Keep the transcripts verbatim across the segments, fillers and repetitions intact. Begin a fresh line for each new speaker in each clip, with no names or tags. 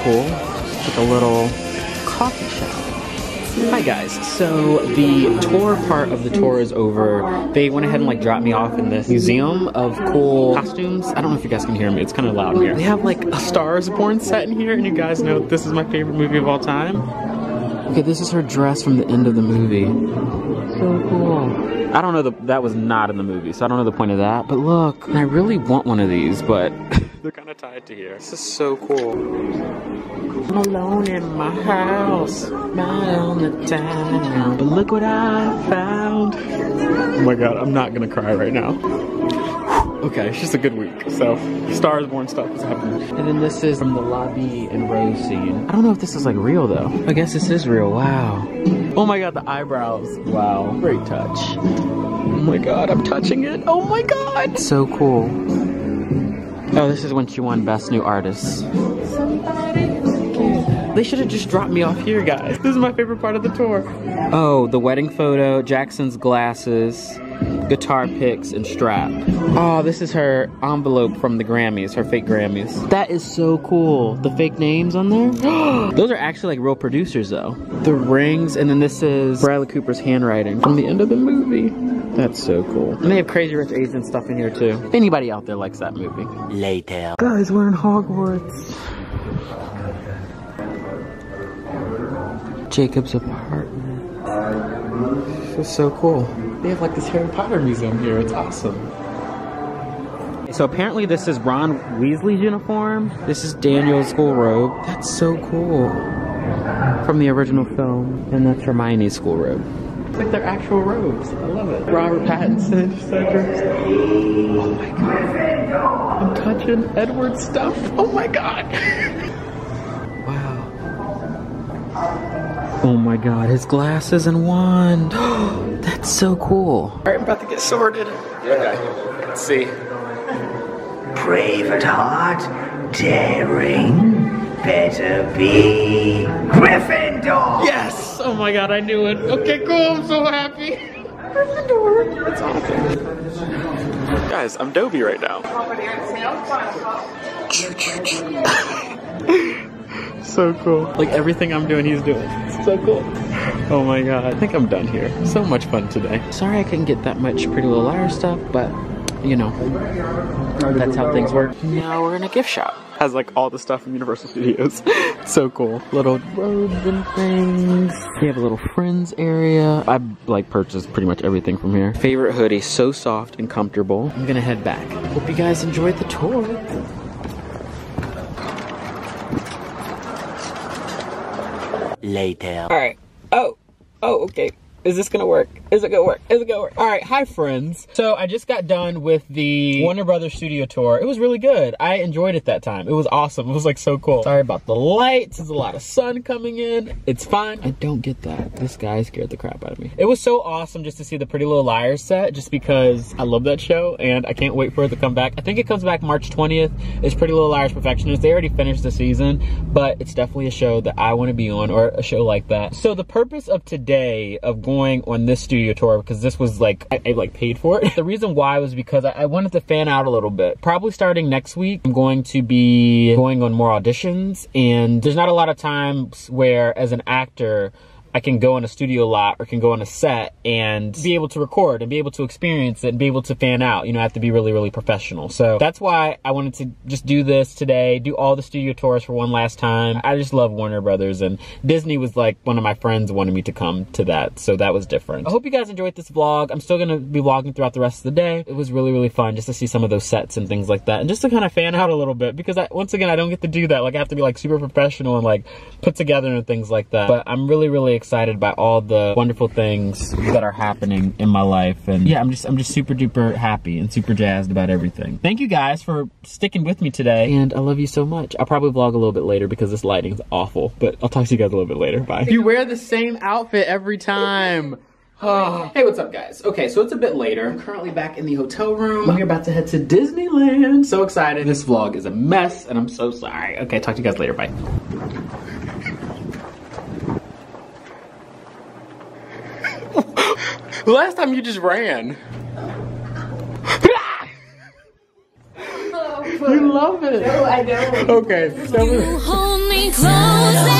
cool. It's like a little coffee shop. Hi guys, so the tour part of the tour is over. They went ahead and like dropped me off in this museum of cool costumes. I don't know if you guys can hear me, it's kind of loud in here. They have like a Star is Born set in here, and you guys know this is my favorite movie of all time. Okay, this is her dress from the end of the movie. So cool. I don't know, the, that was not in the movie, so I don't know the point of that, but look, and I really want one of these, but they're kind of tied to here. This is so cool. I'm alone in my house, my only town, but look what I found. Oh my god, I'm not gonna cry right now. Okay, it's just a good week, so Star is Born stuff is happening. And then this is from the lobby and rose scene. I don't know if this is like real though. I guess this is real, wow. Oh my god, the eyebrows, wow, great touch. Oh my god, I'm touching it, oh my god. So cool. Oh, this is when she won Best New Artist. They should have just dropped me off here, guys. This is my favorite part of the tour. Oh, the wedding photo, Jackson's glasses, guitar picks, and strap. Oh, this is her envelope from the Grammys, her fake Grammys. That is so cool. The fake names on there. Those are actually like real producers though. The rings, and then this is Bradley Cooper's handwriting from the end of the movie. That's so cool. And they have Crazy Rich Asians stuff in here too. If anybody out there likes that movie. Later. Guys, we're in Hogwarts. Jacob's apartment. This is so cool. They have like this Harry Potter museum here. It's awesome. So apparently this is Ron Weasley's uniform. This is Daniel's school robe. That's so cool. From the original film. And that's Hermione's school robe. It's like their actual robes. I love it. Robert Pattinson, Cedric. Oh my god. I'm touching Edward's stuff. Oh my god. Wow. Oh my god, his glasses and wand. That's so cool. All right, I'm about to get sorted. Okay, let's see.
Brave at heart, daring, better be Gryffindor.
Yes! Oh my god, I knew it. Okay, cool, I'm so happy. Gryffindor. That's awesome. Guys, I'm Dobie right now. So cool. Like everything I'm doing, he's doing. It's so cool. Oh my god. I think I'm done here. So much fun today. Sorry I couldn't get that much Pretty Little Liars stuff, but you know, that's how things work. Now we're in a gift shop. Has like all the stuff from Universal Studios. So cool. Little robes and things. We have a little friends area. I like purchased pretty much everything from here. Favorite hoodie, so soft and comfortable. I'm gonna head back. Hope you guys enjoyed the tour.
Later.
All right. Oh, oh, okay. Is this gonna work? Is it gonna work? Is it gonna work? All right, hi friends. So I just got done with the Warner Brothers studio tour. It was really good. I enjoyed it that time. It was awesome. It was like so cool. Sorry about the lights. There's a lot of sun coming in. It's fine. I don't get that. This guy scared the crap out of me. It was so awesome just to see the Pretty Little Liars set, just because I love that show and I can't wait for it to come back. I think it comes back March twentieth. It's Pretty Little Liars Perfectionist. They already finished the season, but it's definitely a show that I want to be on, or a show like that. So the purpose of today of going on this studio tour, because this was like I, I like paid for it. The reason why was because I, I wanted to fan out a little bit. Probably starting next week, I'm going to be going on more auditions, and there's not a lot of times where as an actor I can go in a studio lot or can go on a set and be able to record and be able to experience it and be able to fan out. You know, I have to be really, really professional. So that's why I wanted to just do this today, do all the studio tours for one last time. I just love Warner Brothers, and Disney was like one of my friends wanted me to come to that. So that was different. I hope you guys enjoyed this vlog. I'm still gonna be vlogging throughout the rest of the day. It was really, really fun just to see some of those sets and things like that. And just to kind of fan out a little bit, because I, once again, I don't get to do that. Like I have to be like super professional and like put together and things like that. But I'm really, really excited excited by all the wonderful things that are happening in my life, and yeah, I'm just I'm just super duper happy and super jazzed about everything. Thank you guys for sticking with me today, and I love you so much. I'll probably vlog a little bit later because this lighting's awful, but I'll talk to you guys a little bit later. Bye. You wear the same outfit every time. Oh. Hey, what's up guys? Okay, so it's a bit later. I'm currently back in the hotel room. We're about to head to Disneyland. So excited. This vlog is a mess and I'm so sorry. Okay, talk to you guys later. Bye. The last time you just ran. You love it.
No, I don't.
Okay.
You hold me me closer.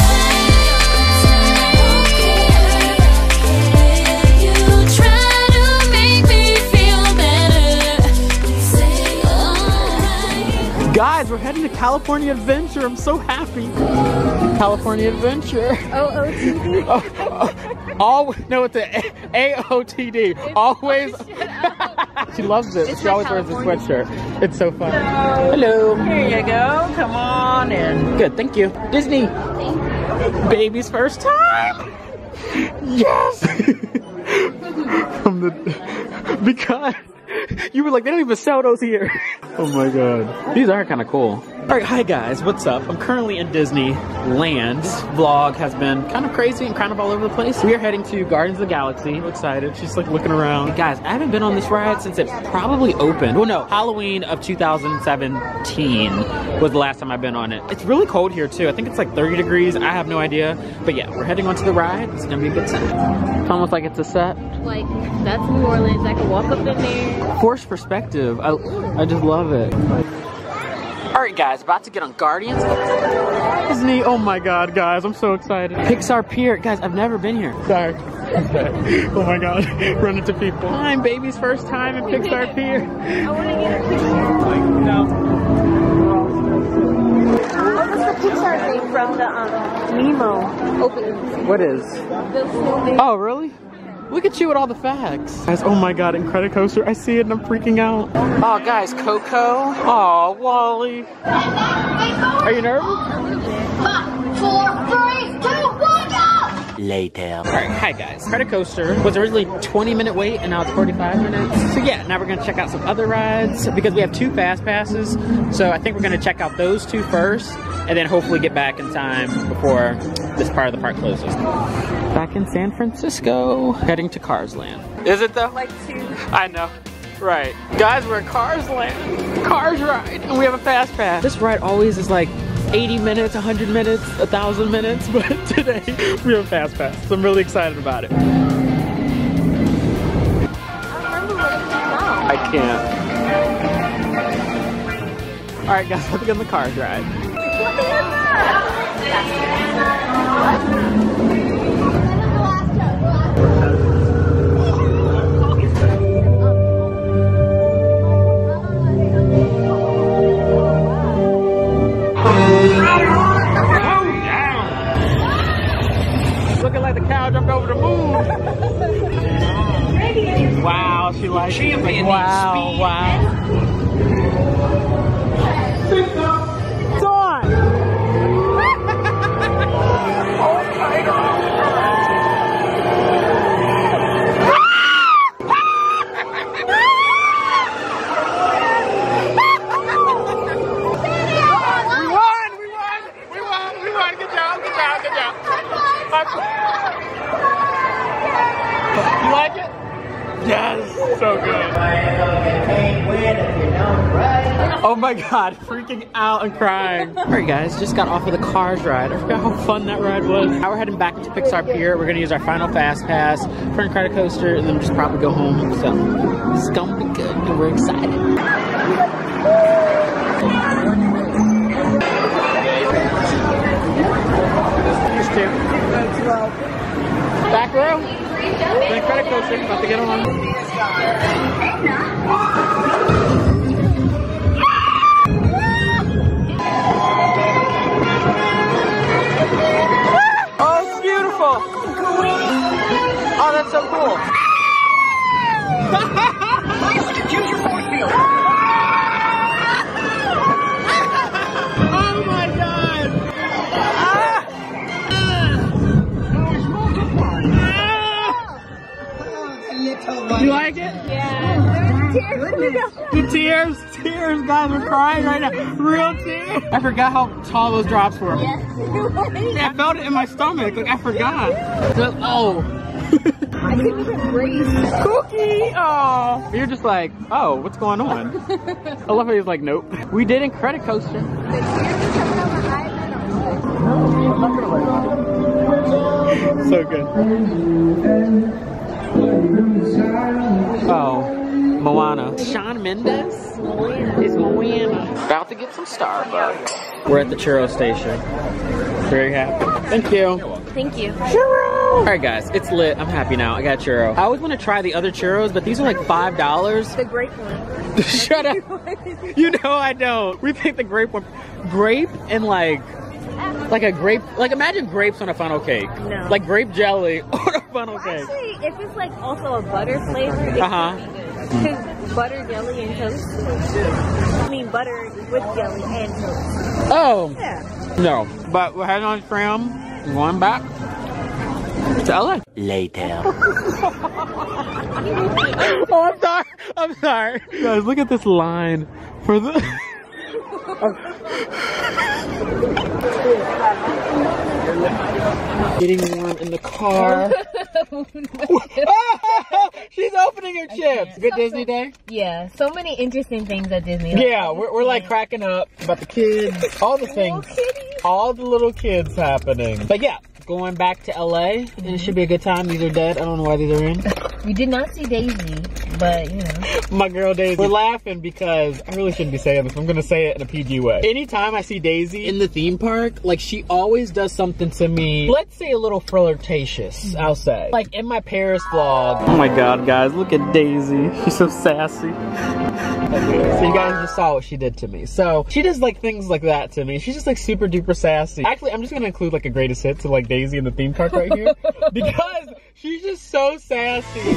Guys, we're heading to California Adventure. I'm so happy. California Adventure.
O O T D.
Oh, oh, all no, it's a A O T D. Always. She loves it.
It's
She always wears
California.
this sweatshirt. It's so fun.
Hello.
Hello.
Here you go. Come on in.
Good, thank you. Disney. Baby's first time. Yes. From the because. You were like, they don't even sell those here. Oh my god. These are kind of cool. Alright, hi guys, what's up? I'm currently in Disneyland. This vlog has been kind of crazy and kind of all over the place. We are heading to Guardians of the Galaxy. I'm excited. She's like looking around. Guys, I haven't been on this ride since it probably opened. Well, no, Halloween of two thousand seventeen was the last time I've been on it. It's really cold here too. I think it's like thirty degrees. I have no idea. But yeah, we're heading onto the ride. It's gonna be a good time. It's almost like it's a set.
Like, that's New Orleans. I can walk up in there.
Forced perspective. I, I just love it. Alright guys, about to get on Guardians of Disney. Oh my god, guys, I'm so excited. Pixar Pier. Guys, I've never been here. Sorry. Oh my god, run into people. I'm baby's first time in Pixar Pier.
I want to get a picture.
No.
What was the Pixar thing from the um, Nemo opening?
What is?
The movie.
Oh, really? Look at you with all the facts. Guys, oh my god, Incredicoaster. I see it and I'm freaking out. Oh, guys, Coco. Oh, Wally. Are you nervous?
Five, four, three, two, one, go!
Later.
Alright, hi guys. Incredicoaster was originally twenty minute wait and now it's forty-five minutes. So yeah, now we're gonna check out some other rides because we have two fast passes. So I think we're gonna check out those two first and then hopefully get back in time before this part of the park closes. Back in San Francisco, heading to Cars Land. Is it though?
Like two.
I know. Right. Guys, we're at Cars Land. Cars ride. And we have a fast pass. This ride always is like eighty minutes, one hundred minutes, one thousand minutes. But today, we have a fast pass. So I'm really excited about it.
I remember when it came out.
I can't. Alright guys, let's get on the Cars ride. Looking like the cow jumped over the moon. Wow, she likes it. Wow, wow. It's on. Oh my god. You like it? Yes, so good. Oh my god, freaking out and crying. Alright guys, just got off of the Cars ride. I forgot how fun that ride was. Now we're heading back into Pixar Pier. We're gonna use our final fast pass for Incredicoaster and then just probably go home. So it's gonna be good and we're excited. Here's two. Back row. The Incredicoaster, about to get on. Oh, it's beautiful. Oh, that's so cool. Oh my god. You like it?
Yeah.
The tears, tears, guys, we're crying right now. Real tears. I forgot how tall those drops were.
Yes.
I felt it in my stomach. Like I forgot. So, oh.
I couldn't even breathe.
Cookie. Oh. You're just like, oh, what's going on? I love how he's like, nope. We did Incredicoaster.
The tears are coming out my eyes.
So good. Oh, Moana. Shawn Mendes?
Moana.
It's Moana. About to get some Starbucks. We're at the churro station. Very happy. Thank you.
Thank you.
Churro! Alright guys, it's lit. I'm happy now. I got churro. I always want to try the other churros, but these are like five dollars.
The grape one.
Shut up. You know I don't. We think the grape one. Grape and like, like a grape, like imagine grapes on a funnel cake.
No.
Like grape jelly on a funnel
Well,
cake.
actually, if it's like also a butter flavor, it
Uh-huh.
could be good. Because butter, jelly, and toast. I mean butter with jelly and toast.
Oh.
Yeah.
No. But we're heading on tram. We're going back to L A.
Later.
Oh, I'm sorry. I'm sorry. Guys, look at this line for the... Getting warm in the car. She's opening her chips. Good Disney day?
Yeah, so many interesting things at Disney.
Yeah, we're, we're like cracking up about the kids, all the things, all the little kids happening. But yeah, going back to L A, and it should be a good time. These are dead. I don't know why these are in.
We did not see Daisy, but you know.
My girl Daisy. We're laughing because I really shouldn't be saying this. I'm gonna say it in a P G way. Anytime I see Daisy in the theme park, like she always does something to me, let's say a little flirtatious, I'll say. Like in my Paris vlog. Oh my God, guys, look at Daisy. She's so sassy. So you guys just saw what she did to me. So she does like things like that to me. She's just like super duper sassy. Actually, I'm just gonna include like a greatest hits of like Daisy in the theme park right here because she's just so sassy.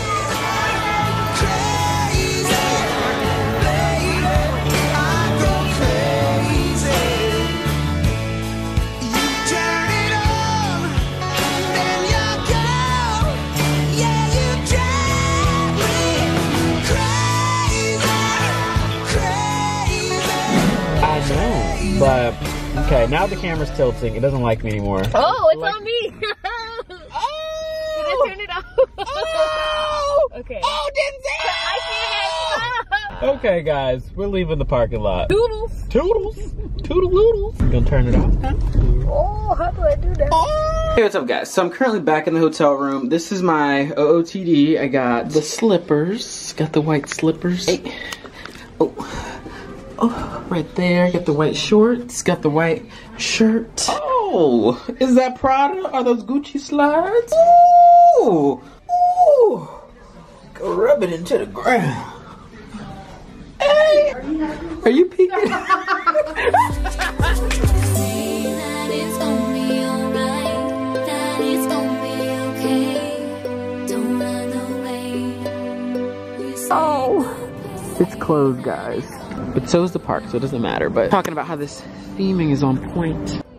But, okay, now the camera's tilting. It doesn't like me anymore.
Oh, it's
like,
on me.
Oh!
Did I turn it off?
Oh!
Okay.
Oh, didn't see it!
I see it.
Okay, guys, we're leaving the parking lot.
Doodles.
Toodles. Toodle-oodles. You gonna turn it off now?
Oh, how do I do that?
Oh. Hey, what's up, guys? So I'm currently back in the hotel room. This is my O O T D. I got the slippers. Got the white slippers. Hey. Oh. Oh, right there. Got the white shorts. Got the white shirt. Oh, is that Prada? Are those Gucci slides? Ooh, ooh. Go rub it into the ground. Hey, are you peeking? Oh, it's closed, guys. But so is the park, so it doesn't matter. But talking about how this theming is on point.